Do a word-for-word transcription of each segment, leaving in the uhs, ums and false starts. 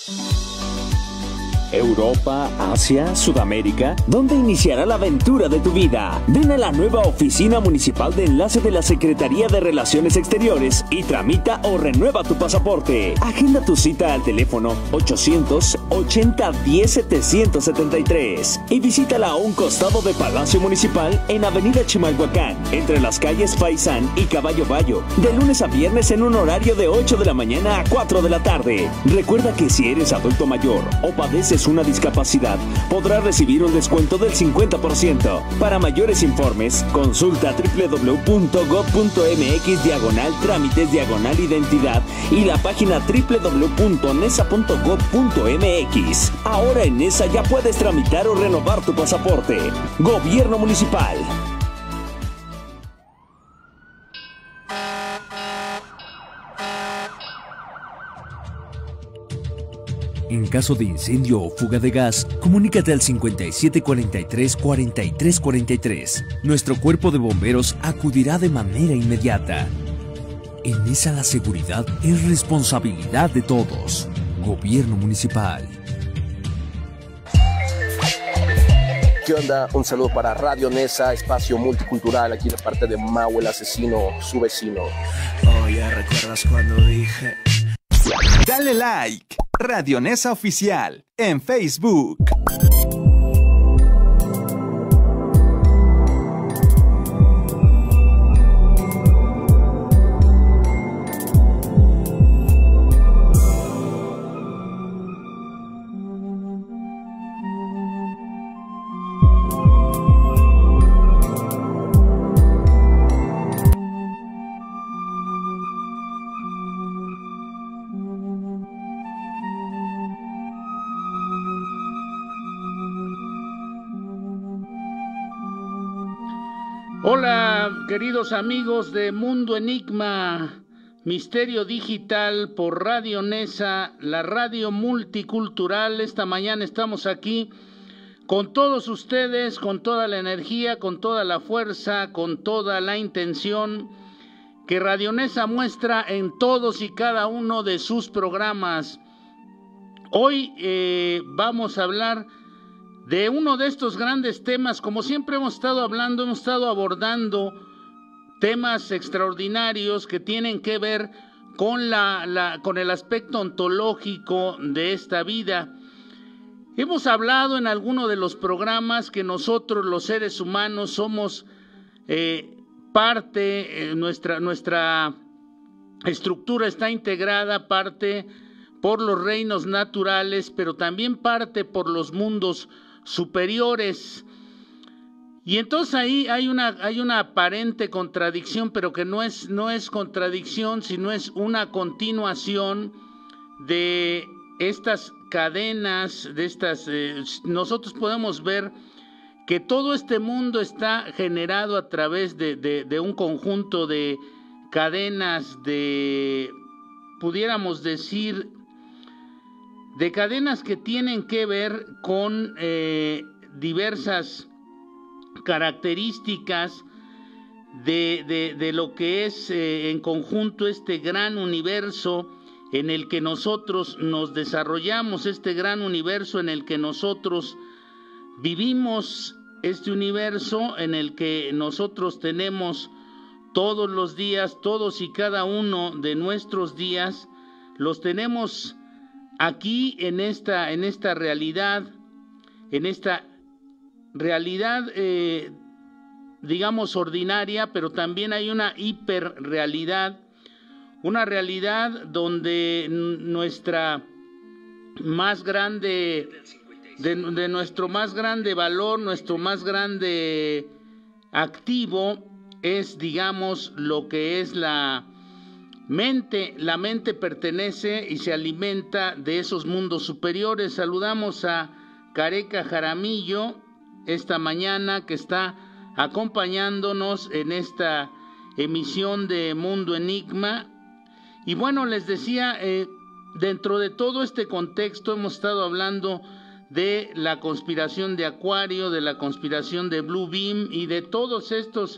Europa, Asia, Sudamérica, ¿dónde iniciará la aventura de tu vida? Ven a la nueva Oficina Municipal de Enlace de la Secretaría de Relaciones Exteriores y tramita o renueva tu pasaporte. Agenda tu cita al teléfono ochocientos ochenta diez setecientos setenta y tres y visítala a un costado de Palacio Municipal en Avenida Chimalhuacán, entre las calles Faisán y Caballo Bayo, de lunes a viernes en un horario de ocho de la mañana a cuatro de la tarde. Recuerda que si eres adulto mayor o padeces una discapacidad, podrás recibir un descuento del cincuenta por ciento. Para mayores informes, consulta doble u doble u doble u punto gob punto eme equis diagonal trámites diagonal identidad y la página doble u doble u doble u punto nesa punto gob punto eme equis. Ahora en Nesa ya puedes tramitar o renovar tu pasaporte. Gobierno Municipal. En caso de incendio o fuga de gas, comunícate al cincuenta y siete cuarenta y tres cuarenta y tres cuarenta y tres. Nuestro cuerpo de bomberos acudirá de manera inmediata. En esa la seguridad es responsabilidad de todos. Gobierno Municipal. ¿Qué onda? Un saludo para Radio Nesa, espacio multicultural, aquí de parte de Mau el asesino, su vecino. Oh, ya recuerdas cuando dije... Dale like, Radio Nesa Oficial, en Facebook. Hola, queridos amigos de Mundo Enigma, Misterio Digital por Radio Nesa, la radio multicultural. Esta mañana estamos aquí con todos ustedes, con toda la energía, con toda la fuerza, con toda la intención que Radio Nesa muestra en todos y cada uno de sus programas. Hoy eh, vamos a hablar de uno de estos grandes temas. Como siempre hemos estado hablando, hemos estado abordando temas extraordinarios que tienen que ver con, la, la, con el aspecto ontológico de esta vida. Hemos hablado en alguno de los programas que nosotros los seres humanos somos eh, parte, eh, nuestra, nuestra estructura está integrada, parte por los reinos naturales, pero también parte por los mundos superiores. Y entonces ahí hay una, hay una aparente contradicción, pero que no es, no es contradicción, sino es una continuación de estas cadenas, de estas, eh, nosotros podemos ver que todo este mundo está generado a través de, de, de un conjunto de cadenas, de, pudiéramos decir, de cadenas que tienen que ver con eh, diversas características de, de, de lo que es eh, en conjunto este gran universo en el que nosotros nos desarrollamos, este gran universo en el que nosotros vivimos, este universo en el que nosotros tenemos todos los días, todos y cada uno de nuestros días, los tenemos aquí en esta, en esta realidad, en esta realidad, eh, digamos, ordinaria, pero también hay una hiperrealidad, una realidad donde nuestra más grande, de, de nuestro más grande valor, nuestro más grande activo es, digamos, lo que es la mente. La mente pertenece y se alimenta de esos mundos superiores. Saludamos a Careca Jaramillo esta mañana, que está acompañándonos en esta emisión de Mundo Enigma. Y bueno, les decía, eh, dentro de todo este contexto hemos estado hablando de la conspiración de Acuario, de la conspiración de Blue Beam y de todos estos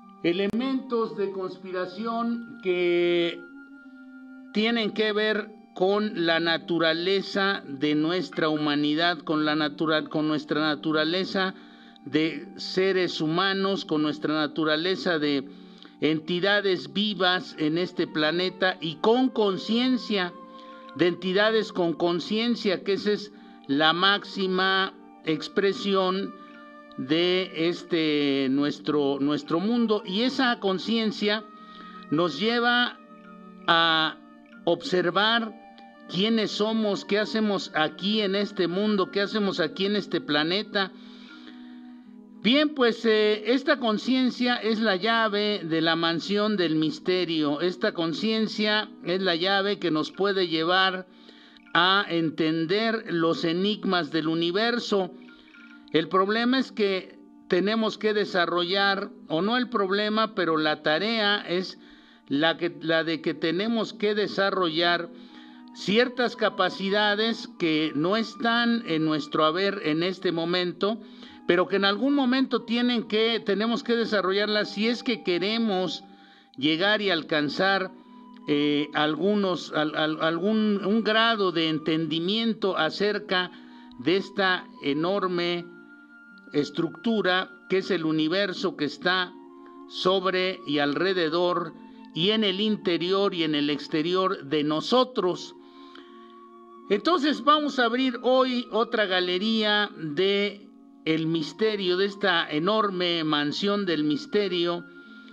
elementos de conspiración que tienen que ver con la naturaleza de nuestra humanidad, con, la natura, con nuestra naturaleza de seres humanos, con nuestra naturaleza de entidades vivas en este planeta y con conciencia, de entidades con conciencia, que esa es la máxima expresión de este nuestro, nuestro mundo, y esa conciencia nos lleva a observar quiénes somos, qué hacemos aquí en este mundo, qué hacemos aquí en este planeta. Bien, pues eh, esta conciencia es la llave de la mansión del misterio. Esta conciencia es la llave que nos puede llevar a entender los enigmas del universo. El problema es que tenemos que desarrollar, o no el problema, pero la tarea es la, que, la de que tenemos que desarrollar ciertas capacidades que no están en nuestro haber en este momento, pero que en algún momento tienen que, tenemos que desarrollarlas si es que queremos llegar y alcanzar eh, algunos, al, al, algún un grado de entendimiento acerca de esta enorme estructura que es el universo, que está sobre y alrededor y en el interior y en el exterior de nosotros. Entonces vamos a abrir hoy otra galería de el misterio, de esta enorme mansión del misterio,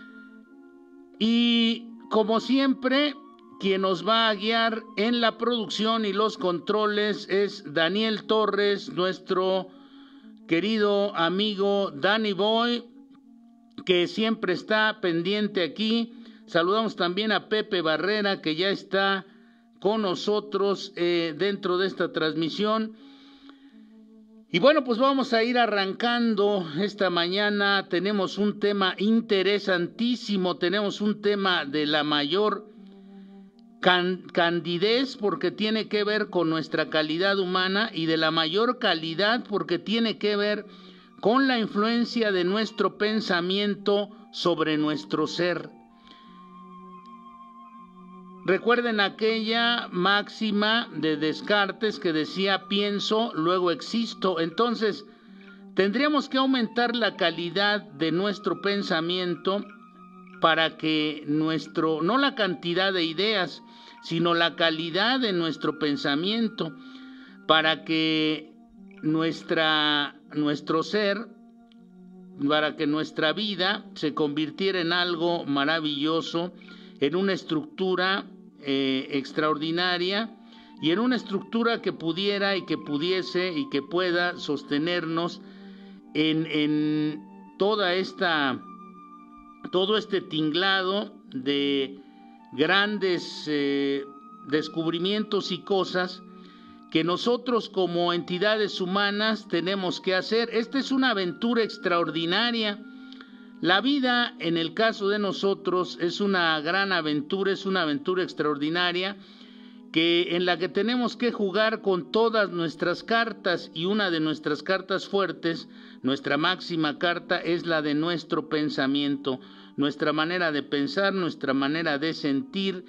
y como siempre quien nos va a guiar en la producción y los controles es Daniel Torres, nuestro querido amigo Danny Boy, que siempre está pendiente aquí. Saludamos también a Pepe Barrera, que ya está con nosotros eh, dentro de esta transmisión. Y bueno, pues vamos a ir arrancando esta mañana. Tenemos un tema interesantísimo, tenemos un tema de la mayor can candidez porque tiene que ver con nuestra calidad humana, y de la mayor calidad porque tiene que ver con la influencia de nuestro pensamiento sobre nuestro ser. Recuerden aquella máxima de Descartes que decía pienso, luego existo. Entonces, tendríamos que aumentar la calidad de nuestro pensamiento para que nuestro, no la cantidad de ideas, sino la calidad de nuestro pensamiento, para que nuestra, nuestro ser, para que nuestra vida se convirtiera en algo maravilloso, en una estructura eh, extraordinaria, y en una estructura que pudiera y que pudiese y que pueda sostenernos en, en toda esta, todo este tinglado de grandes eh, descubrimientos y cosas que nosotros como entidades humanas tenemos que hacer. Esta es una aventura extraordinaria. La vida, en el caso de nosotros, es una gran aventura, es una aventura extraordinaria, que en la que tenemos que jugar con todas nuestras cartas, y una de nuestras cartas fuertes, nuestra máxima carta, es la de nuestro pensamiento, nuestra manera de pensar, nuestra manera de sentir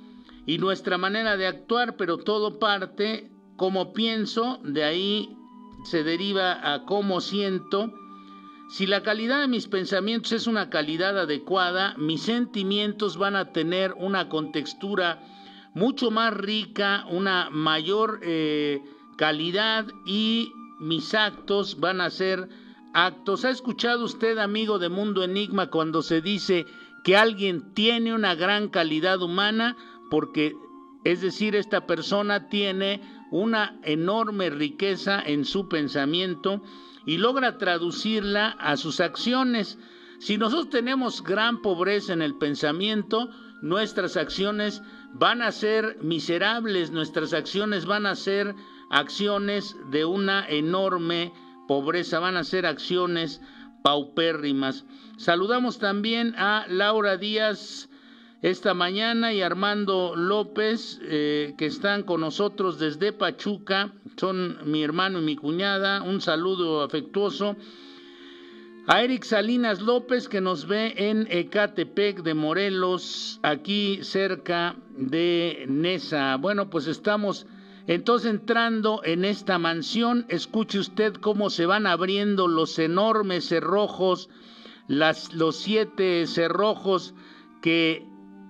y nuestra manera de actuar, pero todo parte como pienso, de ahí se deriva a cómo siento. Si la calidad de mis pensamientos es una calidad adecuada, mis sentimientos van a tener una contextura mucho más rica, una mayor eh, calidad, y mis actos van a ser actos. ¿Ha escuchado usted, amigo de Mundo Enigma, cuando se dice que alguien tiene una gran calidad humana? Porque, es decir, esta persona tiene una enorme riqueza en su pensamiento y logra traducirla a sus acciones. Si nosotros tenemos gran pobreza en el pensamiento, nuestras acciones van a ser miserables, nuestras acciones van a ser acciones de una enorme pobreza, van a ser acciones paupérrimas. Saludamos también a Laura Díaz esta mañana y Armando López, eh, que están con nosotros desde Pachuca, son mi hermano y mi cuñada. Un saludo afectuoso. A Eric Salinas López, que nos ve en Ecatepec de Morelos, aquí cerca de Nesa. Bueno, pues estamos entonces entrando en esta mansión. Escuche usted cómo se van abriendo los enormes cerrojos, las, los siete cerrojos que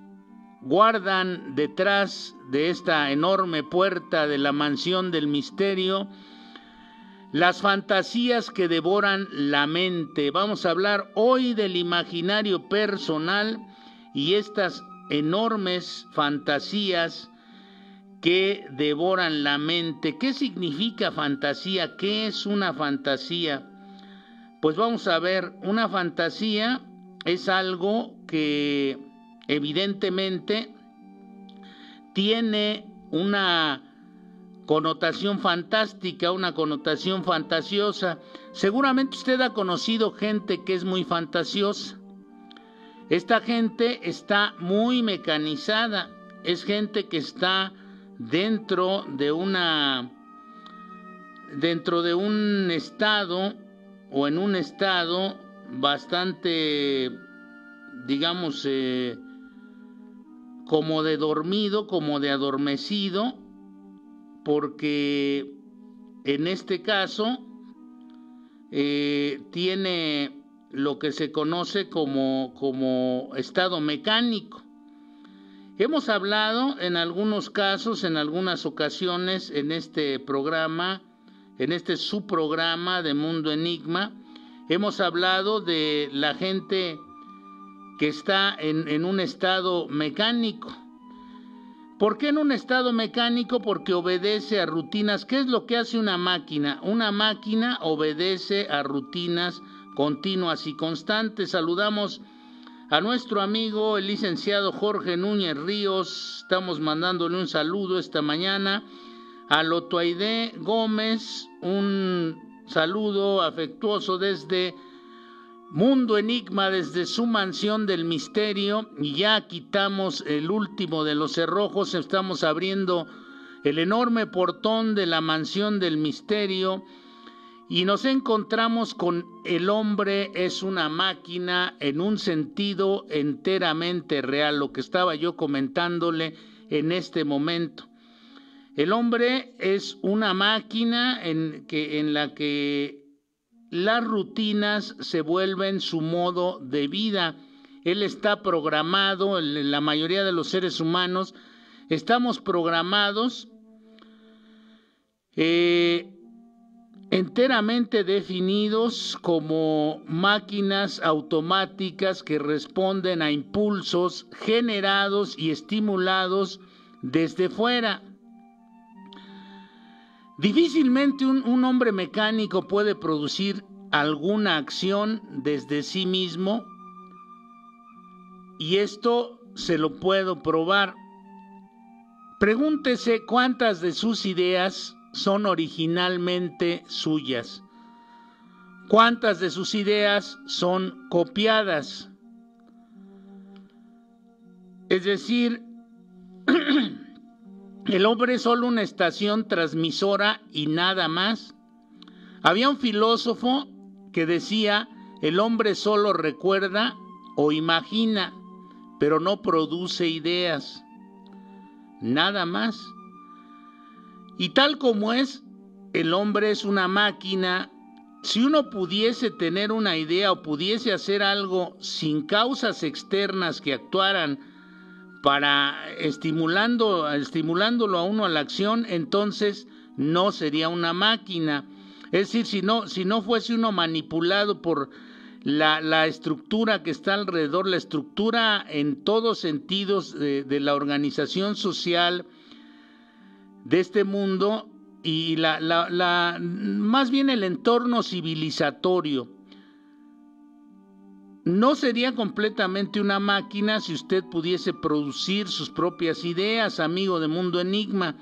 guardan detrás de esta enorme puerta de la mansión del misterio. Las fantasías que devoran la mente. Vamos a hablar hoy del imaginario personal y estas enormes fantasías que devoran la mente. ¿Qué significa fantasía? ¿Qué es una fantasía? Pues vamos a ver, una fantasía es algo que evidentemente tiene una connotación fantástica, una connotación fantasiosa. Seguramente usted ha conocido gente que es muy fantasiosa. Esta gente está muy mecanizada, es gente que está dentro de una dentro de un estado o en un estado bastante, digamos, eh, como de dormido, como de adormecido, porque en este caso eh, tiene lo que se conoce como, como estado mecánico. Hemos hablado en algunos casos, en algunas ocasiones, en este programa, en este subprograma de Mundo Enigma, hemos hablado de la gente que está en, en un estado mecánico. ¿Por qué en un estado mecánico? Porque obedece a rutinas. ¿Qué es lo que hace una máquina? Una máquina obedece a rutinas continuas y constantes. Saludamos a nuestro amigo el licenciado Jorge Núñez Ríos. Estamos mandándole un saludo esta mañana. A Lotoaide Gómez, un saludo afectuoso desde Mundo Enigma, desde su mansión del misterio. Y ya quitamos el último de los cerrojos, estamos abriendo el enorme portón de la mansión del misterio y nos encontramos con el hombre es una máquina en un sentido enteramente real, lo que estaba yo comentándole en este momento. El hombre es una máquina en, que, en la que las rutinas se vuelven su modo de vida. Él está programado, la mayoría de los seres humanos estamos programados, eh, enteramente definidos como máquinas automáticas que responden a impulsos generados y estimulados desde fuera. Difícilmente un, un hombre mecánico puede producir alguna acción desde sí mismo, y esto se lo puedo probar. Pregúntese cuántas de sus ideas son originalmente suyas, cuántas de sus ideas son copiadas. Es decir, el hombre es solo una estación transmisora y nada más. Había un filósofo que decía, el hombre solo recuerda o imagina, pero no produce ideas, nada más. Y tal como es, el hombre es una máquina. Si uno pudiese tener una idea o pudiese hacer algo sin causas externas que actuaran para estimulando, estimulándolo a uno a la acción, entonces no sería una máquina. Es decir, si no, si no fuese uno manipulado por la, la estructura que está alrededor, la estructura en todos sentidos de, de la organización social de este mundo y la, la, la, más bien el entorno civilizatorio, no sería completamente una máquina si usted pudiese producir sus propias ideas, amigo de Mundo Enigma.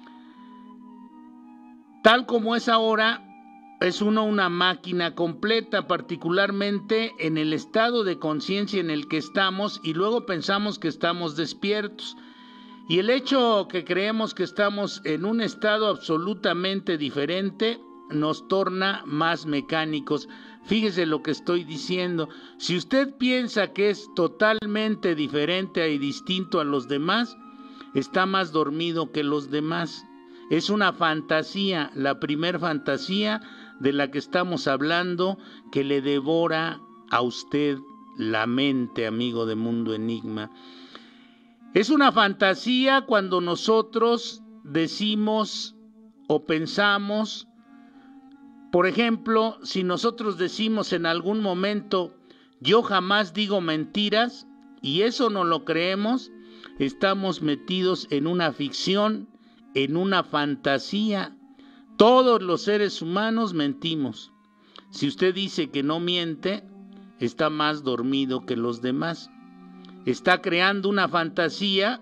Tal como es ahora, es uno una máquina completa, particularmente en el estado de conciencia en el que estamos, y luego pensamos que estamos despiertos. Y el hecho que creemos que estamos en un estado absolutamente diferente nos torna más mecánicos. Fíjese lo que estoy diciendo. Si usted piensa que es totalmente diferente y distinto a los demás, está más dormido que los demás. Es una fantasía, la primer fantasía de la que estamos hablando, que le devora a usted la mente, amigo de Mundo Enigma. Es una fantasía cuando nosotros decimos o pensamos, por ejemplo, si nosotros decimos en algún momento, yo jamás digo mentiras, y eso no lo creemos, estamos metidos en una ficción, en una fantasía. Todos los seres humanos mentimos. Si usted dice que no miente, está más dormido que los demás. Está creando una fantasía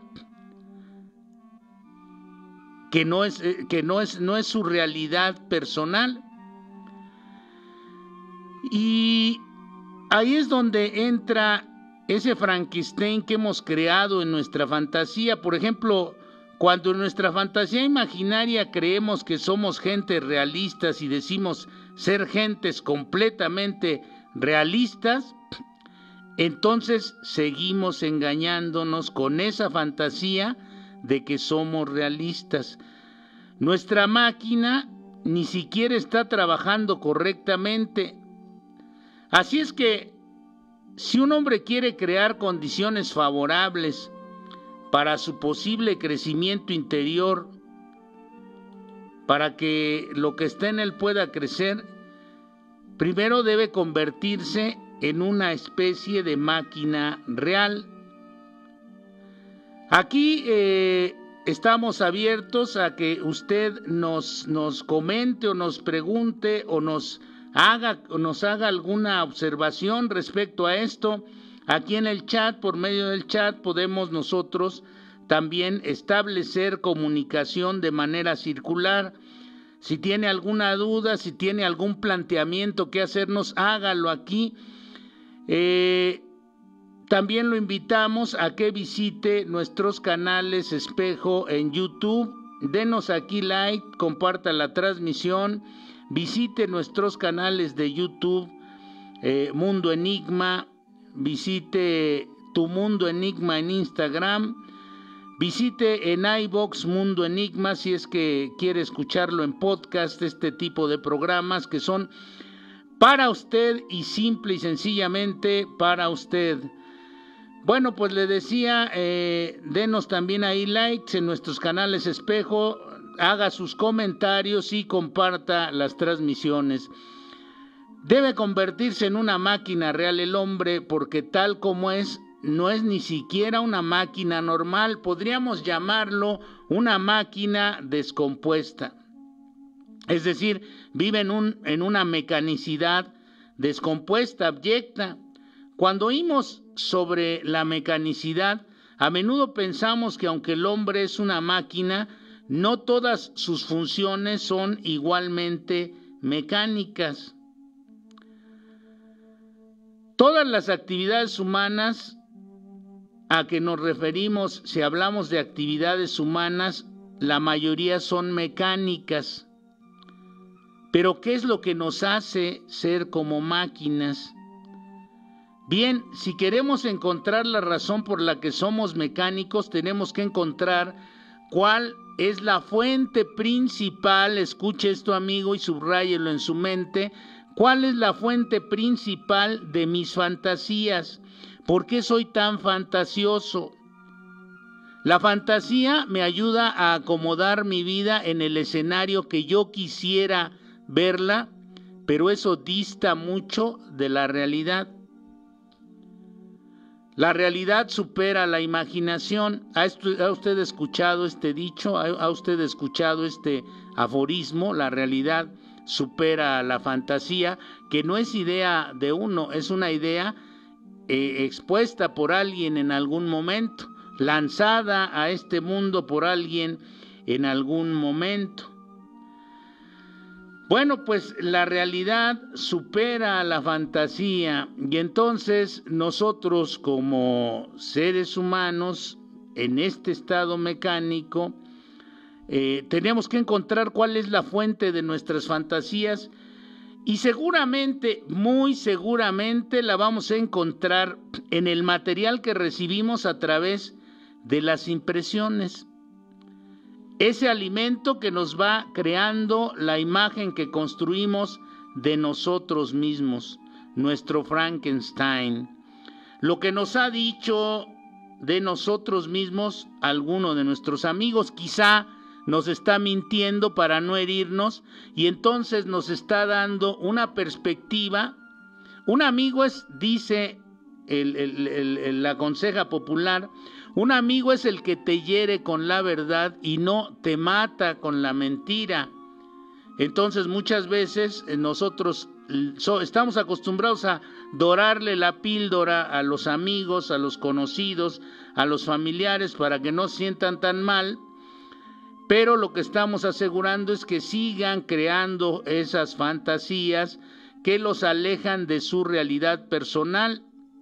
que no es, que no es, no es su realidad personal. Y ahí es donde entra ese Frankenstein que hemos creado en nuestra fantasía. Por ejemplo, cuando en nuestra fantasía imaginaria creemos que somos gentes realistas y decimos ser gentes completamente realistas, entonces seguimos engañándonos con esa fantasía de que somos realistas. Nuestra máquina ni siquiera está trabajando correctamente. Así es que si un hombre quiere crear condiciones favorables para su posible crecimiento interior, para que lo que está en él pueda crecer, primero debe convertirse en una especie de máquina real. Aquí eh, estamos abiertos a que usted nos, nos comente o nos pregunte o nos haga, o nos haga alguna observación respecto a esto. Aquí en el chat, por medio del chat, podemos nosotros también establecer comunicación de manera circular. Si tiene alguna duda, si tiene algún planteamiento que hacernos, hágalo aquí. Eh, también lo invitamos a que visite nuestros canales Espejo en YouTube. Denos aquí like, comparta la transmisión, visite nuestros canales de YouTube, eh, Mundo Enigma, visite Tu Mundo Enigma en Instagram, visite en iVoox Mundo Enigma si es que quiere escucharlo en podcast, este tipo de programas que son para usted y simple y sencillamente para usted. Bueno, pues le decía, eh, denos también ahí likes en nuestros canales Espejo, haga sus comentarios y comparta las transmisiones. Debe convertirse en una máquina real el hombre, porque tal como es, no es ni siquiera una máquina normal, podríamos llamarlo una máquina descompuesta. Es decir, vive en, un, en una mecanicidad descompuesta, abyecta. Cuando oímos sobre la mecanicidad, a menudo pensamos que aunque el hombre es una máquina, no todas sus funciones son igualmente mecánicas. Todas las actividades humanas a que nos referimos, si hablamos de actividades humanas, la mayoría son mecánicas. Pero ¿qué es lo que nos hace ser como máquinas? Bien, si queremos encontrar la razón por la que somos mecánicos, tenemos que encontrar cuál es la fuente principal, escuche esto amigo y subráyelo en su mente, cuál es la fuente principal de mis fantasías, ¿por qué soy tan fantasioso? La fantasía me ayuda a acomodar mi vida en el escenario que yo quisiera verla, pero eso dista mucho de la realidad. La realidad supera la imaginación. ¿Ha usted escuchado este dicho? ¿Ha usted escuchado este aforismo? La realidad supera a la fantasía, que no es idea de uno, es una idea eh, expuesta por alguien en algún momento, lanzada a este mundo por alguien en algún momento. Bueno, pues la realidad supera a la fantasía y entonces nosotros como seres humanos en este estado mecánico Eh, tenemos que encontrar cuál es la fuente de nuestras fantasías y seguramente, muy seguramente la vamos a encontrar en el material que recibimos a través de las impresiones. Ese alimento que nos va creando la imagen que construimos de nosotros mismos, nuestro Frankenstein. Lo que nos ha dicho de nosotros mismos alguno de nuestros amigos, quizá nos está mintiendo para no herirnos y entonces nos está dando una perspectiva. Un amigo es, dice el, el, el, el, la conseja popular, un amigo es el que te hiere con la verdad y no te mata con la mentira. Entonces muchas veces nosotros so, estamos acostumbrados a dorarle la píldora a los amigos, a los conocidos, a los familiares para que no sientan tan mal. Pero lo que estamos asegurando es que sigan creando esas fantasías que los alejan de su realidad personal.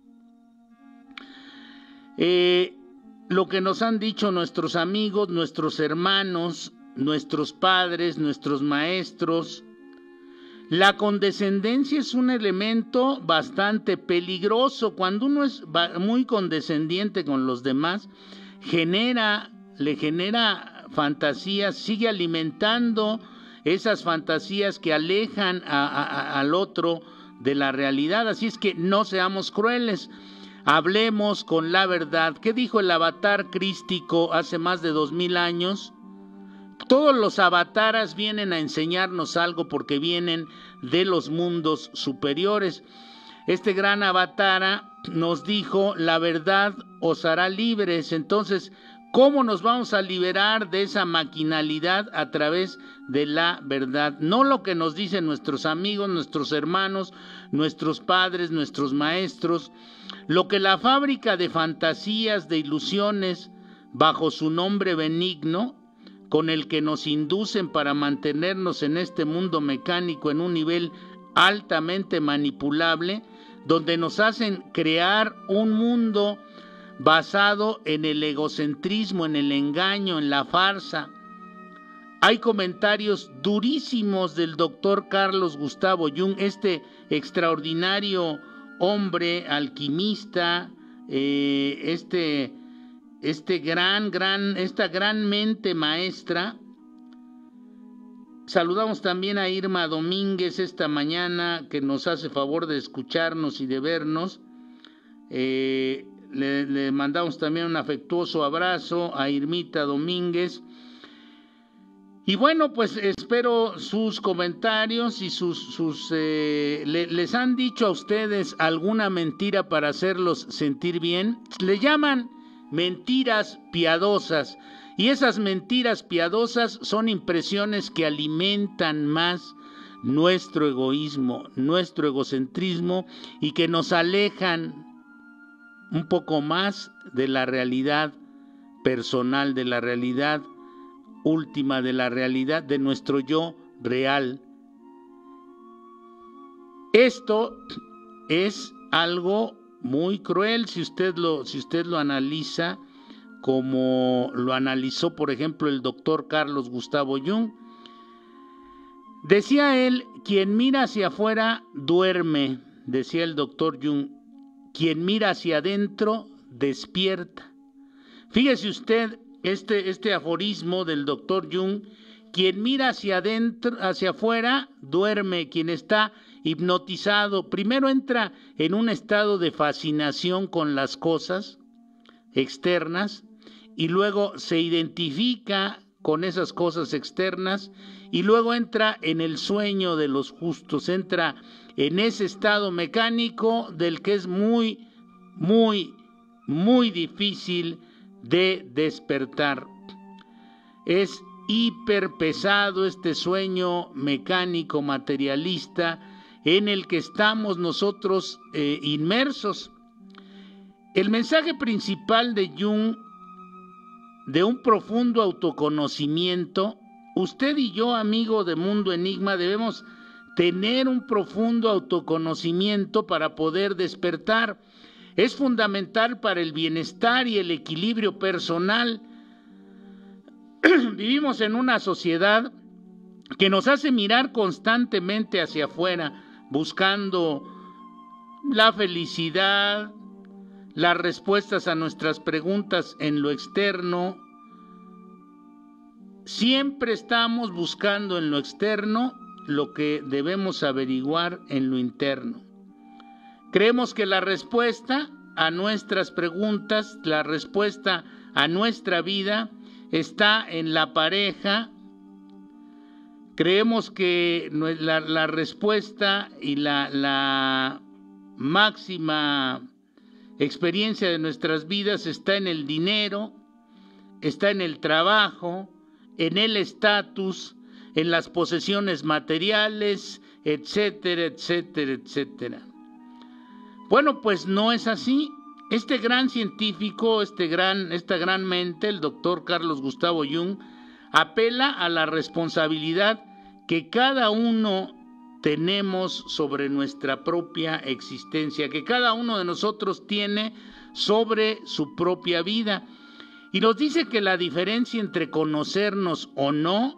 Eh, lo que nos han dicho nuestros amigos, nuestros hermanos, nuestros padres, nuestros maestros. La condescendencia es un elemento bastante peligroso. Cuando uno es muy condescendiente con los demás, genera, le genera fantasías, sigue alimentando esas fantasías que alejan a, a, al otro de la realidad. Así es que no seamos crueles, hablemos con la verdad. ¿Qué dijo el avatar crístico hace más de dos mil años? Todos los avataras vienen a enseñarnos algo porque vienen de los mundos superiores. Este gran avatara nos dijo, la verdad os hará libres. Entonces, ¿cómo nos vamos a liberar de esa maquinalidad? A través de la verdad, no lo que nos dicen nuestros amigos, nuestros hermanos, nuestros padres, nuestros maestros, lo que la fábrica de fantasías, de ilusiones, bajo su nombre benigno, con el que nos inducen para mantenernos en este mundo mecánico en un nivel altamente manipulable, donde nos hacen crear un mundo basado en el egocentrismo, en el engaño, en la farsa. Hay comentarios durísimos del doctor Carlos Gustavo Jung, este extraordinario hombre alquimista, eh, este, este gran, gran, esta gran mente maestra. Saludamos también a Irma Domínguez esta mañana, que nos hace favor de escucharnos y de vernos. Eh, Le, le mandamos también un afectuoso abrazo a Irmita Domínguez. Y bueno, pues espero sus comentarios y sus... sus eh, le, ¿les han dicho a ustedes alguna mentira para hacerlos sentir bien? Le llaman mentiras piadosas. Y esas mentiras piadosas son impresiones que alimentan más nuestro egoísmo, nuestro egocentrismo y que nos alejan un poco más de la realidad personal, de la realidad última, de la realidad de nuestro yo real. Esto es algo muy cruel si usted lo, si usted lo analiza como lo analizó, por ejemplo, el doctor Carlos Gustavo Jung. Decía él, quien mira hacia afuera duerme, decía el doctor Jung. Quien mira hacia adentro despierta. Fíjese usted este, este aforismo del doctor Jung, quien mira hacia adentro, hacia afuera, duerme. Quien está hipnotizado, primero entra en un estado de fascinación con las cosas externas y luego se identifica con esas cosas externas y luego entra en el sueño de los justos, entra en ese estado mecánico del que es muy, muy, muy difícil de despertar. Es hiper pesado este sueño mecánico materialista en el que estamos nosotros eh, inmersos. El mensaje principal de Jung, de un profundo autoconocimiento, usted y yo, amigo de Mundo Enigma, debemos tener un profundo autoconocimiento para poder despertar. Es fundamental para el bienestar y el equilibrio personal. vivimos en una sociedad que nos hace mirar constantemente hacia afuera, buscando la felicidad, las respuestas a nuestras preguntas en lo externo. Siempre estamos buscando en lo externo lo que debemos averiguar en lo interno. Creemos que la respuesta a nuestras preguntas, la respuesta a nuestra vida está en la pareja. Creemos que la, la respuesta y la, la máxima experiencia de nuestras vidas está en el dinero, está en el trabajo, en el estatus, en las posesiones materiales, etcétera, etcétera, etcétera. Bueno, pues no es así. Este gran científico, este gran, esta gran mente, el doctor Carlos Gustavo Jung, apela a la responsabilidad que cada uno tenemos sobre nuestra propia existencia, que cada uno de nosotros tiene sobre su propia vida. Y nos dice que la diferencia entre conocernos o no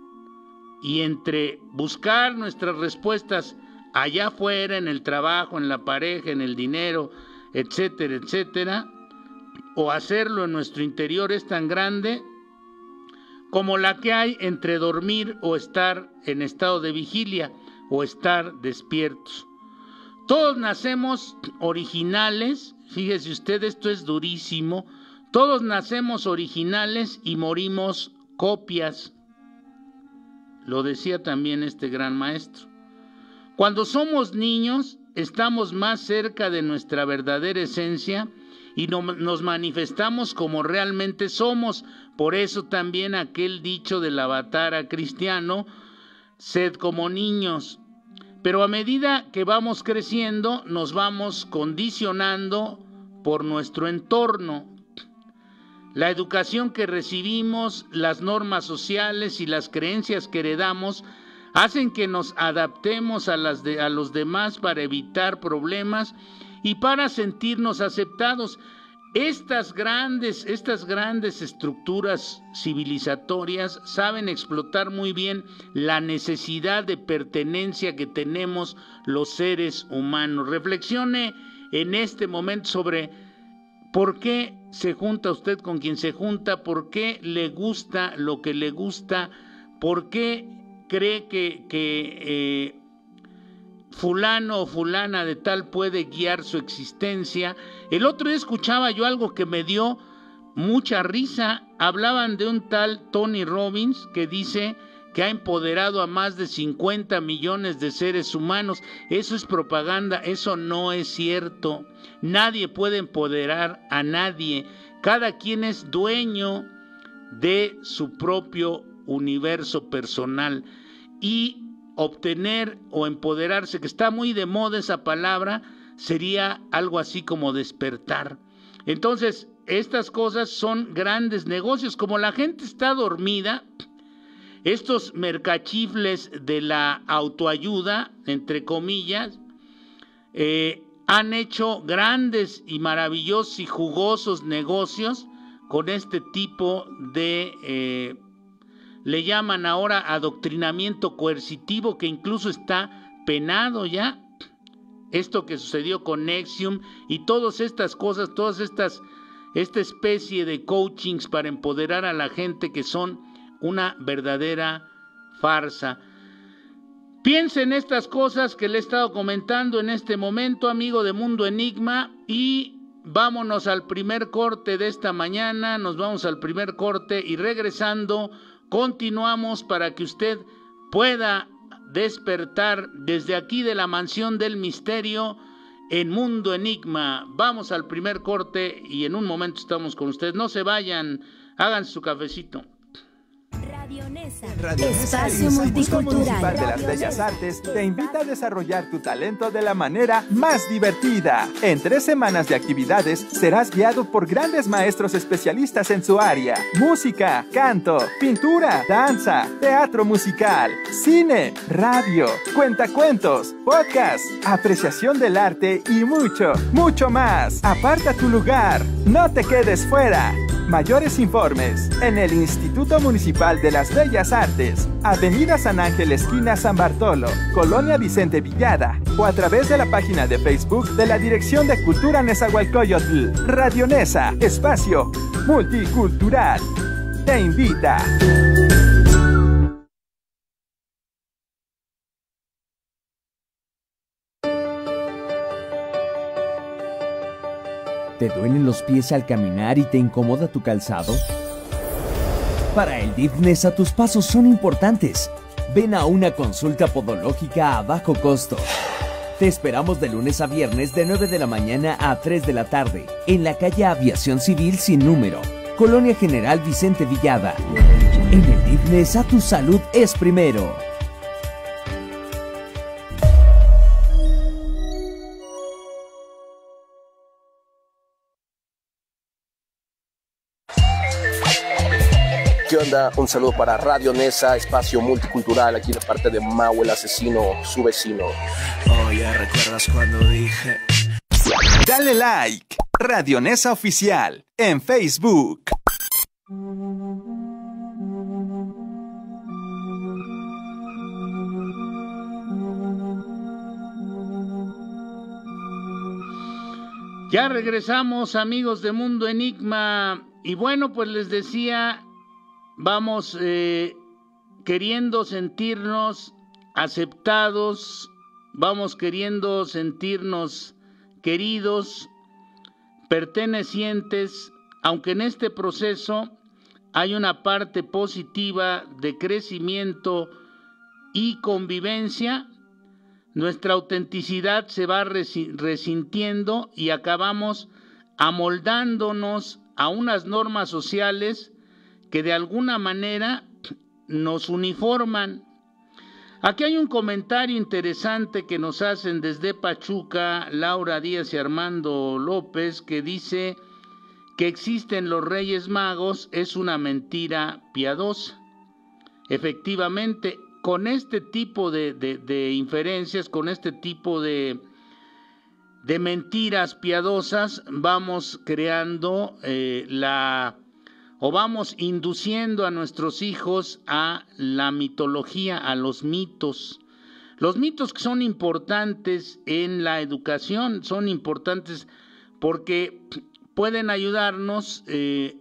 y entre buscar nuestras respuestas allá afuera, en el trabajo, en la pareja, en el dinero, etcétera, etcétera, o hacerlo en nuestro interior es tan grande como la que hay entre dormir o estar en estado de vigilia o estar despiertos. Todos nacemos originales, fíjese usted, esto es durísimo, todos nacemos originales y morimos copias. Lo decía también este gran maestro. Cuando somos niños, estamos más cerca de nuestra verdadera esencia y no, nos manifestamos como realmente somos. Por eso también aquel dicho del avatar cristiano, sed como niños. Pero a medida que vamos creciendo, nos vamos condicionando por nuestro entorno. La educación que recibimos, las normas sociales y las creencias que heredamos hacen que nos adaptemos a, las de, a los demás para evitar problemas y para sentirnos aceptados. Estas grandes, estas grandes estructuras civilizatorias saben explotar muy bien la necesidad de pertenencia que tenemos los seres humanos. Reflexione en este momento sobre por qué se junta usted con quien se junta, por qué le gusta lo que le gusta, por qué cree que, que eh, fulano o fulana de tal puede guiar su existencia. El otro día escuchaba yo algo que me dio mucha risa. Hablaban de un tal Tony Robbins que dice que ha empoderado a más de cincuenta millones de seres humanos. Eso es propaganda, eso no es cierto. Nadie puede empoderar a nadie. Cada quien es dueño de su propio universo personal. Y obtener o empoderarse, que está muy de moda esa palabra, sería algo así como despertar. Entonces, estas cosas son grandes negocios. Como la gente está dormida, estos mercachifles de la autoayuda, entre comillas, eh, han hecho grandes y maravillosos y jugosos negocios con este tipo de... Eh, le llaman ahora adoctrinamiento coercitivo, que incluso está penado ya. Esto que sucedió con Nexium y todas estas cosas, todas estas, esta especie de coachings para empoderar a la gente, que son una verdadera farsa. Piense en estas cosas que le he estado comentando en este momento, amigo de Mundo Enigma, y vámonos al primer corte de esta mañana. Nos vamos al primer corte y regresando continuamos para que usted pueda despertar desde aquí de la mansión del misterio en Mundo Enigma. Vamos al primer corte y en un momento estamos con ustedes. No se vayan, hagan su cafecito. Radio Nesa, Radio Nesa, espacio el multicultural. Instituto Municipal de las Bellas Artes te invita a desarrollar tu talento de la manera más divertida. En tres semanas de actividades serás guiado por grandes maestros especialistas en su área: música, canto, pintura, danza, teatro musical, cine, radio, cuentacuentos, podcast, apreciación del arte y mucho, mucho más. Aparta tu lugar, no te quedes fuera. Mayores informes en el Instituto Municipal de las Bellas Artes, Avenida San Ángel, esquina San Bartolo, Colonia Vicente Villada, o a través de la página de Facebook de la Dirección de Cultura Nezahualcóyotl. Radio Nesa, espacio multicultural, te invita. ¿Te duelen los pies al caminar y te incomoda tu calzado? Para el D I F Nesa tus pasos son importantes. Ven a una consulta podológica a bajo costo. Te esperamos de lunes a viernes de nueve de la mañana a tres de la tarde en la calle Aviación Civil sin número, Colonia General Vicente Villada. En el D I F Nesa tu salud es primero. ¿Qué onda? Un saludo para Radio Nesa, espacio multicultural, aquí de parte de Mau el asesino, su vecino. Oh, ya recuerdas cuando dije... Dale like, Radio Nesa Oficial, en Facebook. Ya regresamos, amigos de Mundo Enigma, y bueno, pues les decía... Vamos eh, queriendo sentirnos aceptados, vamos queriendo sentirnos queridos, pertenecientes, aunque en este proceso hay una parte positiva de crecimiento y convivencia, nuestra autenticidad se va resintiendo y acabamos amoldándonos a unas normas sociales que de alguna manera nos uniforman. Aquí hay un comentario interesante que nos hacen desde Pachuca, Laura Díaz y Armando López, que dice que existen los Reyes Magos es una mentira piadosa. Efectivamente, con este tipo de, de, de inferencias, con este tipo de, de mentiras piadosas, vamos creando eh, la... o vamos induciendo a nuestros hijos a la mitología, a los mitos. Los mitos que son importantes en la educación, son importantes porque pueden ayudarnos eh,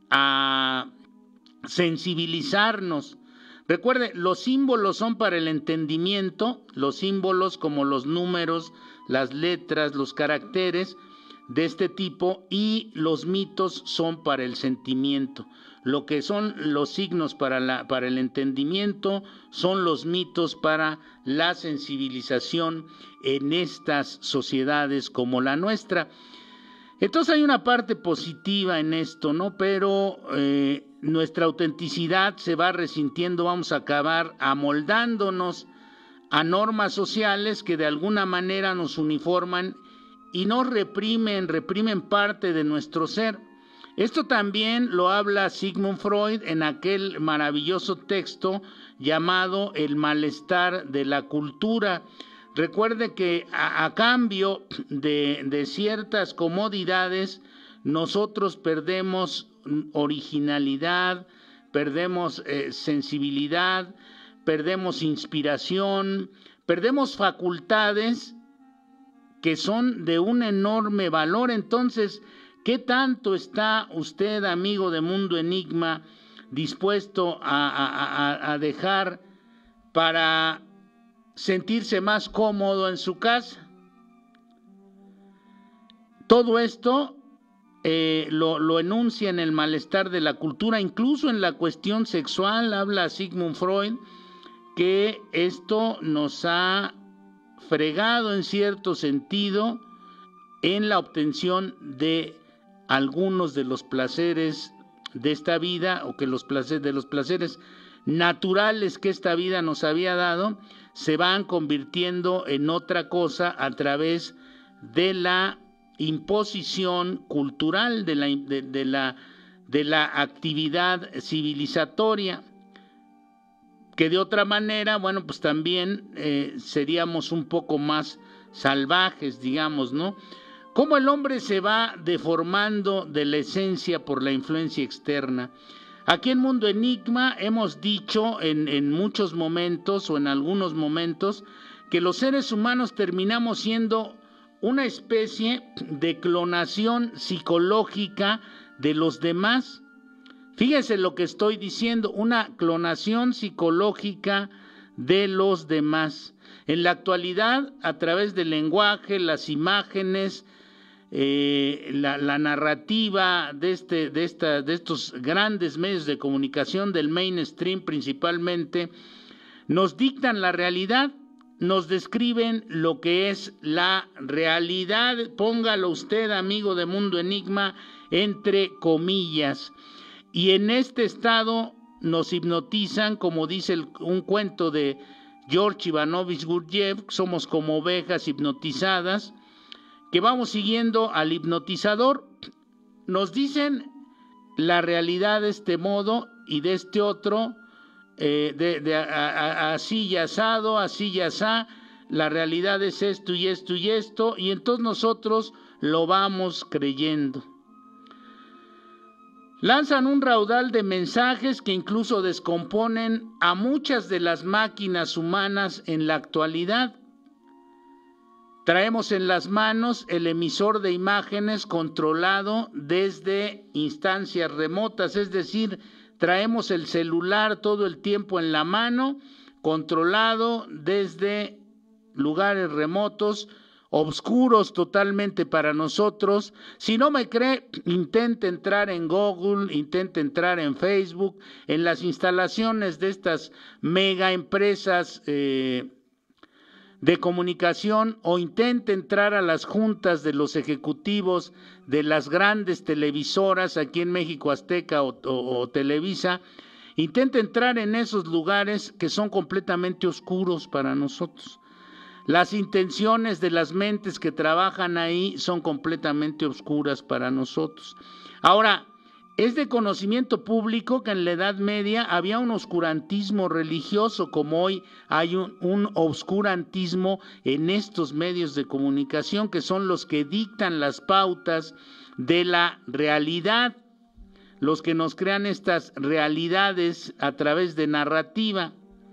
a sensibilizarnos. Recuerde, los símbolos son para el entendimiento, los símbolos como los números, las letras, los caracteres, de este tipo, y los mitos son para el sentimiento. Lo que son los signos para, la, para el entendimiento son los mitos para la sensibilización en estas sociedades como la nuestra. Entonces hay una parte positiva en esto, ¿no? Pero eh, nuestra autenticidad se va resintiendo, vamos a acabar amoldándonos a normas sociales que de alguna manera nos uniforman y nos reprimen, reprimen parte de nuestro ser. Esto también lo habla Sigmund Freud en aquel maravilloso texto llamado El malestar de la cultura. Recuerde que a, a cambio de, de ciertas comodidades, nosotros perdemos originalidad, perdemos eh, sensibilidad, perdemos inspiración, perdemos facultades que son de un enorme valor. Entonces, ¿qué tanto está usted, amigo de Mundo Enigma, dispuesto a, a, a dejar para sentirse más cómodo en su casa? Todo esto eh, lo, lo enuncia en El malestar de la cultura, incluso en la cuestión sexual, habla Sigmund Freud, que esto nos ha fregado en cierto sentido en la obtención de algunos de los placeres de esta vida, o que los placeres de los placeres naturales que esta vida nos había dado se van convirtiendo en otra cosa a través de la imposición cultural, de la, de, de la, de la actividad civilizatoria, que de otra manera, bueno, pues también eh, seríamos un poco más salvajes, digamos, ¿no? cómo el hombre se va deformando de la esencia por la influencia externa. Aquí en Mundo Enigma hemos dicho en, en muchos momentos o en algunos momentos que los seres humanos terminamos siendo una especie de clonación psicológica de los demás. Fíjese lo que estoy diciendo, una clonación psicológica de los demás. En la actualidad, a través del lenguaje, las imágenes, eh, la, la narrativa de, este, de, esta, de estos grandes medios de comunicación, del mainstream principalmente, nos dictan la realidad, nos describen lo que es la realidad, póngalo usted, amigo de Mundo Enigma, entre comillas. Y en este estado nos hipnotizan, como dice el, un cuento de George Ivanovich Gurdjieff, somos como ovejas hipnotizadas, que vamos siguiendo al hipnotizador. Nos dicen la realidad de este modo y de este otro, eh, de, de a, a, así y asado, así y asá, la realidad es esto y esto y esto, y entonces nosotros lo vamos creyendo. Lanzan un raudal de mensajes que incluso descomponen a muchas de las máquinas humanas en la actualidad. Traemos en las manos el emisor de imágenes controlado desde instancias remotas, es decir, traemos el celular todo el tiempo en la mano, controlado desde lugares remotos, obscuros totalmente para nosotros. Si no me cree, intente entrar en Google, intente entrar en Facebook, en las instalaciones de estas mega empresas eh, de comunicación, o intente entrar a las juntas de los ejecutivos de las grandes televisoras aquí en México, Azteca o, o, o Televisa. Intente entrar en esos lugares que son completamente oscuros para nosotros. Las intenciones de las mentes que trabajan ahí son completamente oscuras para nosotros. Ahora, es de conocimiento público que en la Edad Media había un oscurantismo religioso, como hoy hay un, un oscurantismo en estos medios de comunicación, que son los que dictan las pautas de la realidad, los que nos crean estas realidades a través de narrativa.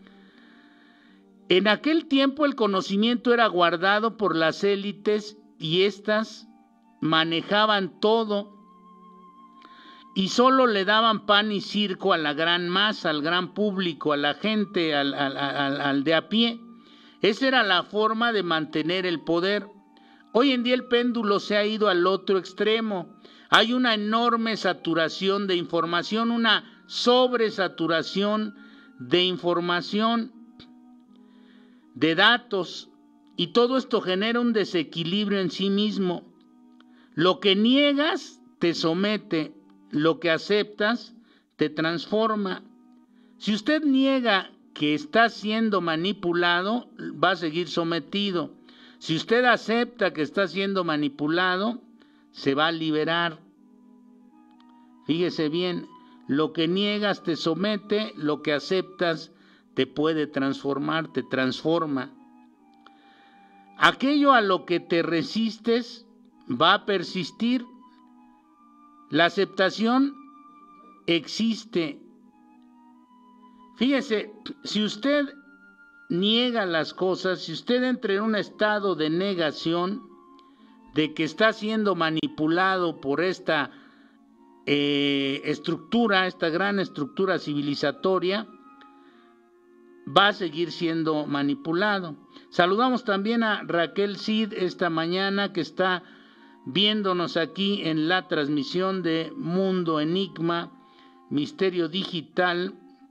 En aquel tiempo el conocimiento era guardado por las élites y éstas manejaban todo y solo le daban pan y circo a la gran masa, al gran público, a la gente, al, al, al, al de a pie. Esa era la forma de mantener el poder. Hoy en día el péndulo se ha ido al otro extremo. Hay una enorme saturación de información, una sobresaturación de información, de datos, y todo esto genera un desequilibrio en sí mismo. Lo que niegas te somete, lo que aceptas te transforma. Si usted niega que está siendo manipulado, va a seguir sometido. Si usted acepta que está siendo manipulado, se va a liberar. Fíjese bien, lo que niegas te somete, lo que aceptas te puede transformar, te transforma. Aquello a lo que te resistes va a persistir. La aceptación existe. Fíjese, si usted niega las cosas, si usted entra en un estado de negación, de que está siendo manipulado por esta eh, estructura, esta gran estructura civilizatoria, va a seguir siendo manipulado. Saludamos también a Raquel Cid esta mañana, que está viéndonos aquí en la transmisión de Mundo Enigma, Misterio Digital,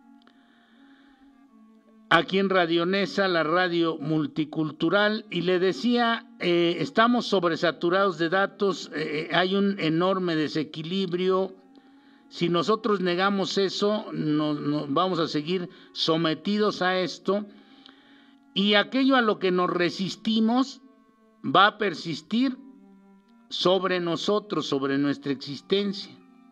aquí en Radio Nesa, la radio multicultural. Y le decía, eh, estamos sobresaturados de datos, eh, hay un enorme desequilibrio. Si nosotros negamos eso, nos, nos vamos a seguir sometidos a esto, y aquello a lo que nos resistimos va a persistir sobre nosotros, sobre nuestra existencia.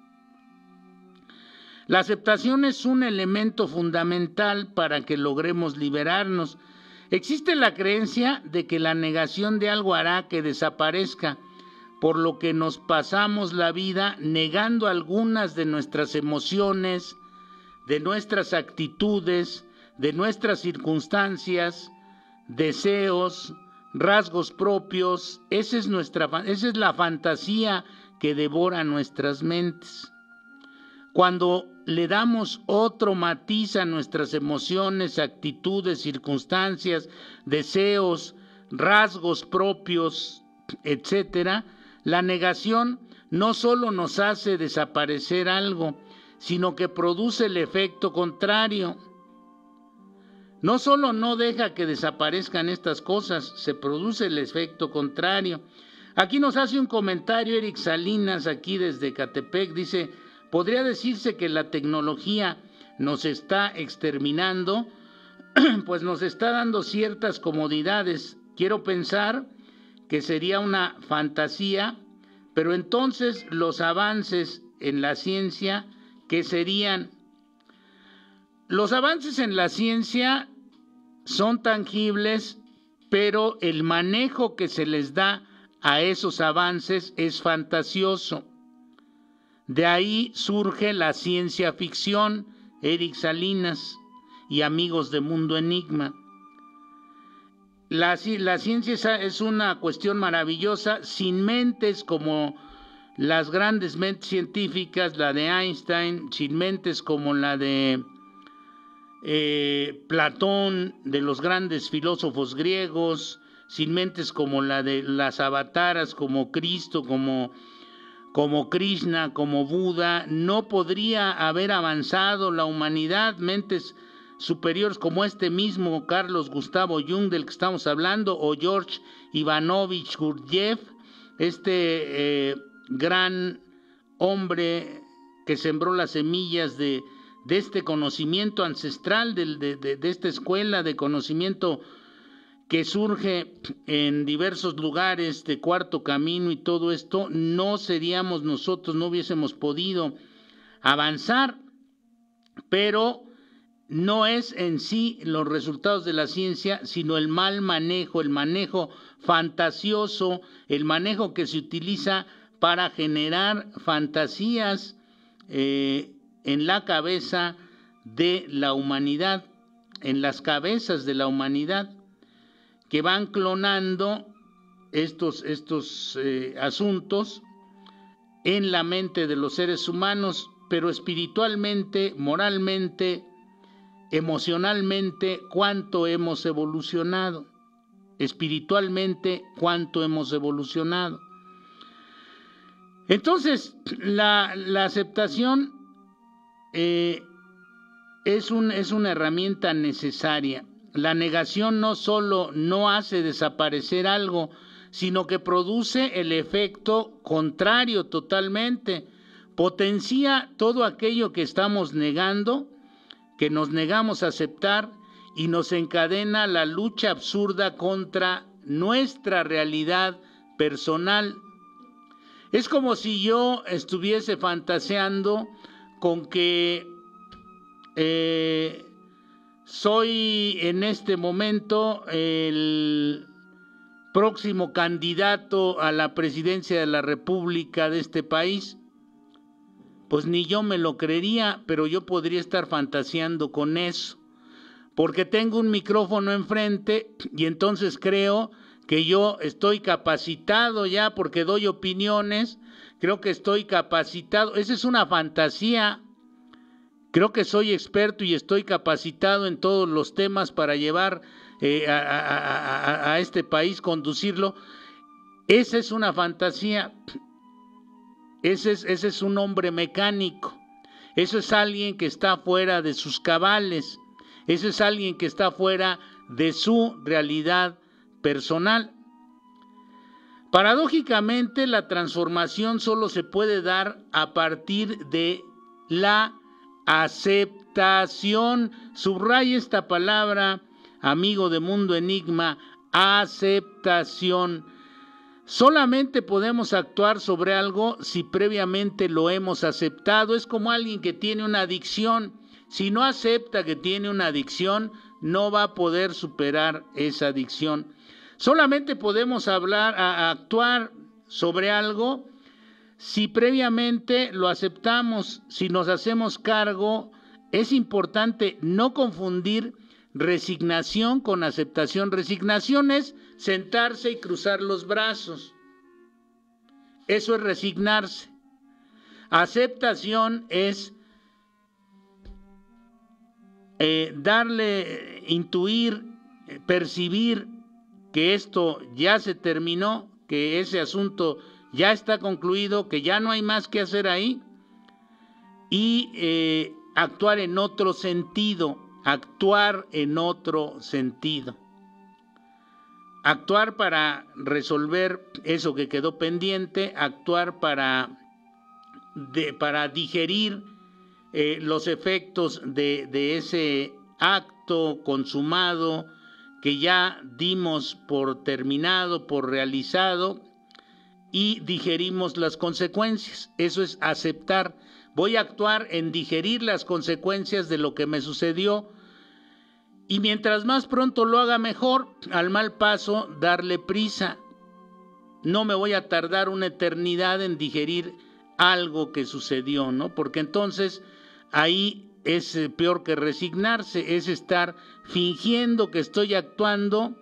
La aceptación es un elemento fundamental para que logremos liberarnos. Existe la creencia de que la negación de algo hará que desaparezca. por lo que nos pasamos la vida negando algunas de nuestras emociones, de nuestras actitudes, de nuestras circunstancias, deseos, rasgos propios. Esa es nuestra, esa es la fantasía que devora nuestras mentes. Cuando le damos otro matiz a nuestras emociones, actitudes, circunstancias, deseos, rasgos propios, etcétera, la negación no solo nos hace desaparecer algo, sino que produce el efecto contrario. No solo no deja que desaparezcan estas cosas, se produce el efecto contrario. Aquí nos hace un comentario Eric Salinas, aquí desde Catepec, dice: podría decirse que la tecnología nos está exterminando, pues nos está dando ciertas comodidades. Quiero pensar que sería una fantasía, pero entonces los avances en la ciencia, ¿qué serían? Los avances en la ciencia son tangibles, pero el manejo que se les da a esos avances es fantasioso. De ahí surge la ciencia ficción, Eric Salinas y amigos de Mundo Enigma. La, la ciencia es una cuestión maravillosa, sin mentes como las grandes mentes científicas, la de Einstein, sin mentes como la de eh, Platón, de los grandes filósofos griegos, sin mentes como la de las avataras, como Cristo, como, como Krishna, como Buda. No podría haber avanzado la humanidad, mentes superiores como este mismo Carlos Gustavo Jung del que estamos hablando, o George Ivanovich Gurdjieff, este eh, gran hombre que sembró las semillas de, de este conocimiento ancestral, de, de, de, de esta escuela de conocimiento que surge en diversos lugares de Cuarto Camino y todo esto. No seríamos nosotros, no hubiésemos podido avanzar, pero no es en sí los resultados de la ciencia, sino el mal manejo, el manejo fantasioso, el manejo que se utiliza para generar fantasías eh, en la cabeza de la humanidad, en las cabezas de la humanidad, que van clonando estos, estos eh, asuntos en la mente de los seres humanos, pero espiritualmente, moralmente, emocionalmente, cuánto hemos evolucionado, espiritualmente, cuánto hemos evolucionado. Entonces, la, la aceptación eh, es, un, es una herramienta necesaria. La negación no solo no hace desaparecer algo, sino que produce el efecto contrario totalmente. Potencia todo aquello que estamos negando, que nos negamos a aceptar, y nos encadena la lucha absurda contra nuestra realidad personal. Es como si yo estuviese fantaseando con que eh, soy en este momento el próximo candidato a la presidencia de la República de este país. Pues ni yo me lo creería, pero yo podría estar fantaseando con eso, porque tengo un micrófono enfrente y entonces creo que yo estoy capacitado ya porque doy opiniones, creo que estoy capacitado. Esa es una fantasía. Creo que soy experto y estoy capacitado en todos los temas para llevar eh, a, a, a, a este país, conducirlo. Esa es una fantasía. Ese es, ese es un hombre mecánico. Eso es alguien que está fuera de sus cabales. Eso es alguien que está fuera de su realidad personal. Paradójicamente, la transformación solo se puede dar a partir de la aceptación. Subraya esta palabra, amigo de Mundo Enigma, aceptación. Solamente podemos actuar sobre algo si previamente lo hemos aceptado. Es como alguien que tiene una adicción. Si no acepta que tiene una adicción, no va a poder superar esa adicción. Solamente podemos hablar, a, a actuar sobre algo si previamente lo aceptamos, si nos hacemos cargo. Es importante no confundir resignación con aceptación. Resignación es sentarse y cruzar los brazos. Eso es resignarse. Aceptación es eh, darle, intuir, percibir que esto ya se terminó, que ese asunto ya está concluido, que ya no hay más que hacer ahí, y eh, actuar en otro sentido, actuar en otro sentido. Actuar para resolver eso que quedó pendiente, actuar para, de, para digerir eh, los efectos de, de ese acto consumado que ya dimos por terminado, por realizado, y digerimos las consecuencias. Eso es aceptar. Voy a actuar en digerir las consecuencias de lo que me sucedió, y mientras más pronto lo haga mejor. Al mal paso, darle prisa. No me voy a tardar una eternidad en digerir algo que sucedió, ¿no? Porque entonces ahí es peor que resignarse, es estar fingiendo que estoy actuando,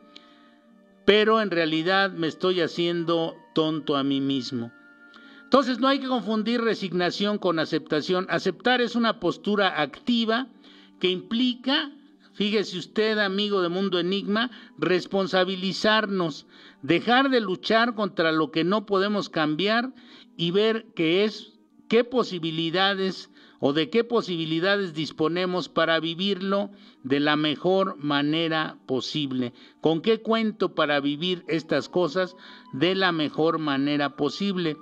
pero en realidad me estoy haciendo tonto a mí mismo. Entonces no hay que confundir resignación con aceptación. Aceptar es una postura activa que implica, fíjese usted, amigo de Mundo Enigma, responsabilizarnos, dejar de luchar contra lo que no podemos cambiar y ver qué es, qué posibilidades o de qué posibilidades disponemos para vivirlo de la mejor manera posible. ¿Con qué cuento para vivir estas cosas de la mejor manera posible?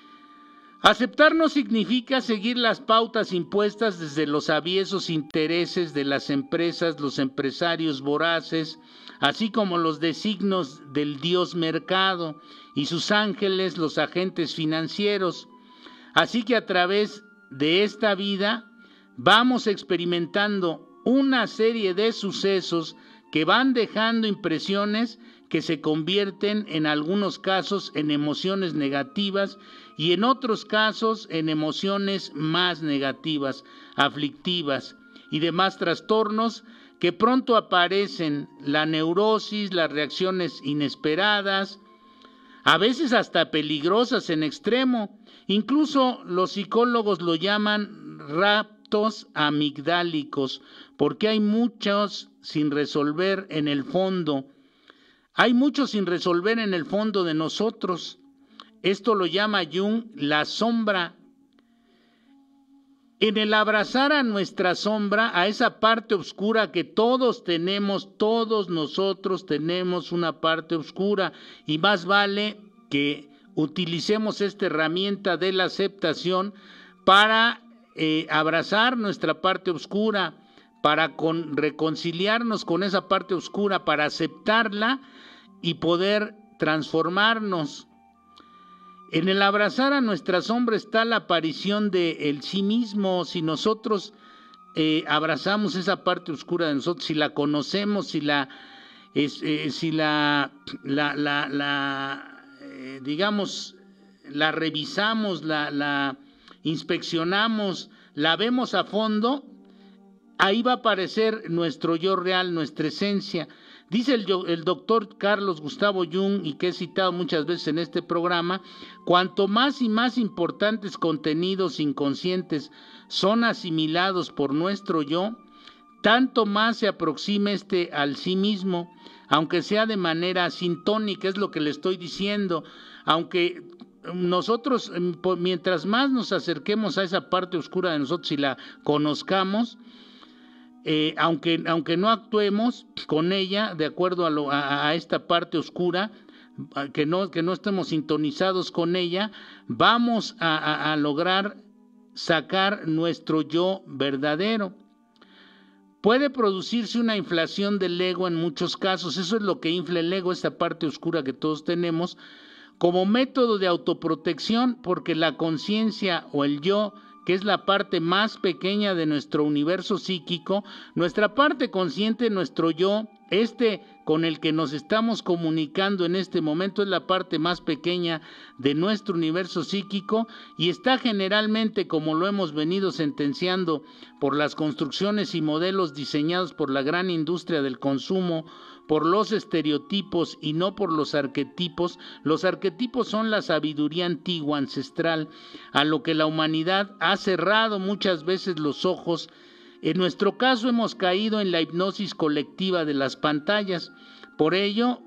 Aceptar no significa seguir las pautas impuestas desde los aviesos intereses de las empresas, los empresarios voraces, así como los designios del dios mercado y sus ángeles, los agentes financieros. Así que a través de esta vida vamos experimentando una serie de sucesos que van dejando impresiones que se convierten en algunos casos en emociones negativas y en otros casos en emociones más negativas, aflictivas y demás trastornos que pronto aparecen, la neurosis, las reacciones inesperadas, a veces hasta peligrosas en extremo. Incluso los psicólogos lo llaman raptos amigdálicos, porque hay muchos sin resolver en el fondo. Hay muchos sin resolver en el fondo de nosotros. Esto lo llama Jung la sombra. En el abrazar a nuestra sombra, a esa parte oscura que todos tenemos, todos nosotros tenemos una parte oscura, y más vale que utilicemos esta herramienta de la aceptación para eh, abrazar nuestra parte oscura, para con, reconciliarnos con esa parte oscura, para aceptarla y poder transformarnos. En el abrazar a nuestra sombra está la aparición de el sí mismo. Si nosotros eh, abrazamos esa parte oscura de nosotros, si la conocemos, si la, es, eh, si la, la, la, la eh, digamos, la revisamos, la, la inspeccionamos, la vemos a fondo, ahí va a aparecer nuestro yo real, nuestra esencia. Dice el, el doctor Carlos Gustavo Jung, y que he citado muchas veces en este programa, cuanto más y más importantes contenidos inconscientes son asimilados por nuestro yo, tanto más se aproxima este al sí mismo, aunque sea de manera sintónica, es lo que le estoy diciendo. Aunque nosotros, mientras más nos acerquemos a esa parte oscura de nosotros y la conozcamos, Eh, aunque, aunque no actuemos con ella de acuerdo a, lo, a, a esta parte oscura, que no, que no estemos sintonizados con ella, vamos a, a, a lograr sacar nuestro yo verdadero. Puede producirse una inflación del ego en muchos casos. Eso es lo que infla el ego, esta parte oscura que todos tenemos, como método de autoprotección, porque la conciencia o el yo, que es la parte más pequeña de nuestro universo psíquico, nuestra parte consciente, nuestro yo, Este con el que nos estamos comunicando en este momento es la parte más pequeña de nuestro universo psíquico y está generalmente, como lo hemos venido sentenciando, por las construcciones y modelos diseñados por la gran industria del consumo, por los estereotipos y no por los arquetipos. Los arquetipos son la sabiduría antigua, ancestral, a lo que la humanidad ha cerrado muchas veces los ojos. En nuestro caso hemos caído en la hipnosis colectiva de las pantallas. Por ello,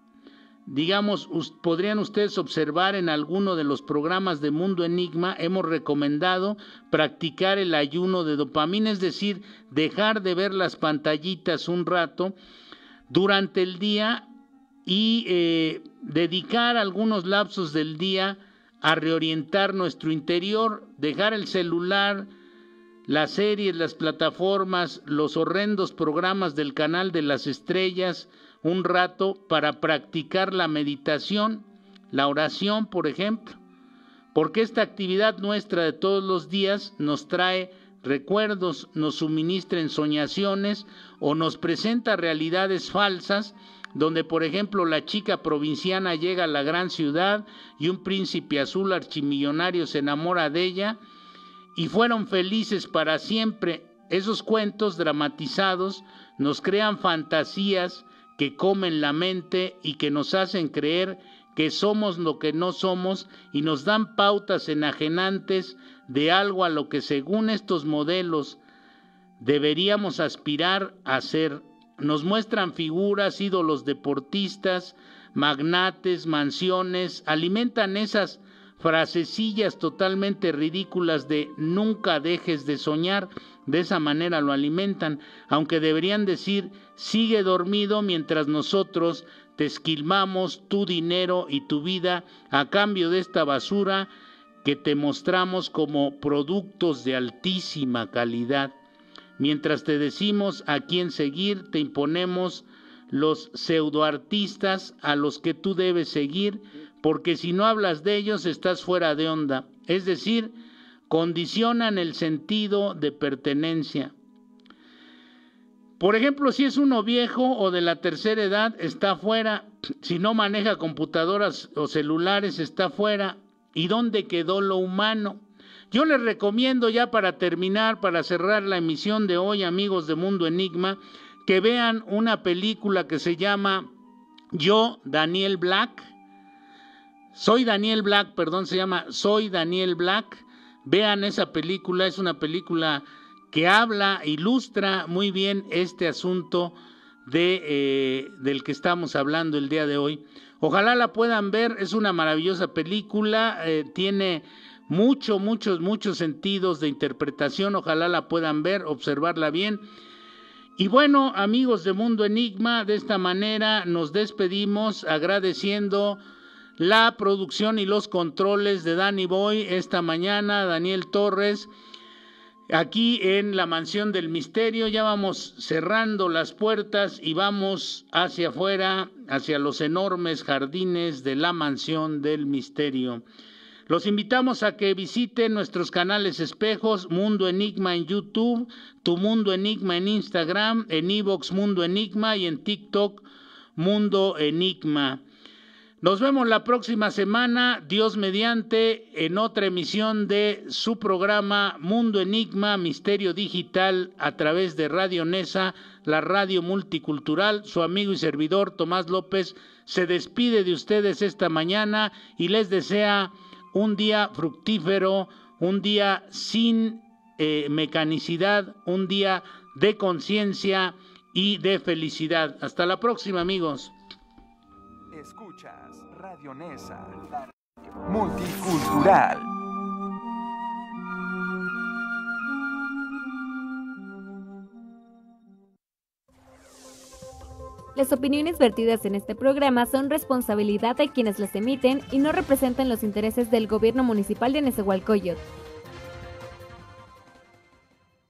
digamos, podrían ustedes observar en alguno de los programas de Mundo Enigma, hemos recomendado practicar el ayuno de dopamina, es decir, dejar de ver las pantallitas un rato durante el día y eh, dedicar algunos lapsos del día a reorientar nuestro interior, dejar el celular, las series, las plataformas, los horrendos programas del canal de las estrellas, un rato para practicar la meditación, la oración, por ejemplo, porque esta actividad nuestra de todos los días nos trae recuerdos, nos suministra ensoñaciones o nos presenta realidades falsas, donde por ejemplo la chica provinciana llega a la gran ciudad y un príncipe azul archimillonario se enamora de ella y fueron felices para siempre. Esos cuentos dramatizados nos crean fantasías que comen la mente y que nos hacen creer que somos lo que no somos y nos dan pautas enajenantes de algo a lo que según estos modelos deberíamos aspirar a ser. Nos muestran figuras, ídolos deportistas, magnates, mansiones, alimentan esas frasecillas totalmente ridículas de nunca dejes de soñar. De esa manera lo alimentan, aunque deberían decir sigue dormido mientras nosotros te esquilmamos tu dinero y tu vida a cambio de esta basura que te mostramos como productos de altísima calidad. Mientras te decimos a quién seguir, te imponemos los pseudoartistas a los que tú debes seguir, porque si no hablas de ellos estás fuera de onda, es decir, condicionan el sentido de pertenencia. Por ejemplo, si es uno viejo o de la tercera edad, está fuera. Si no maneja computadoras o celulares, está fuera. ¿Y dónde quedó lo humano? Yo les recomiendo ya para terminar, para cerrar la emisión de hoy, amigos de Mundo Enigma, que vean una película que se llama Yo, Daniel Black. Soy Daniel Black, perdón, se llama Soy Daniel Black. Vean esa película, es una película que habla, ilustra muy bien este asunto de, eh, del que estamos hablando el día de hoy. Ojalá la puedan ver, es una maravillosa película, eh, tiene muchos, muchos, muchos sentidos de interpretación, ojalá la puedan ver, observarla bien. Y bueno, amigos de Mundo Enigma, de esta manera nos despedimos agradeciendo la producción y los controles de Danny Boy esta mañana, Daniel Torres, aquí en la Mansión del Misterio. Ya vamos cerrando las puertas y vamos hacia afuera, hacia los enormes jardines de la Mansión del Misterio. Los invitamos a que visiten nuestros canales espejos, Mundo Enigma en YouTube, Tu Mundo Enigma en Instagram, en iVoox Mundo Enigma y en TikTok Mundo Enigma. Nos vemos la próxima semana, Dios mediante, en otra emisión de su programa Mundo Enigma, Misterio Digital, a través de Radio Nesa, la radio multicultural. Su amigo y servidor Tomás López se despide de ustedes esta mañana y les desea un día fructífero, un día sin eh, mecanicidad, un día de conciencia y de felicidad. Hasta la próxima, amigos. Escuchas Radio Nesa, la radio multicultural. Las opiniones vertidas en este programa son responsabilidad de quienes las emiten y no representan los intereses del Gobierno Municipal de Nezahualcóyotl.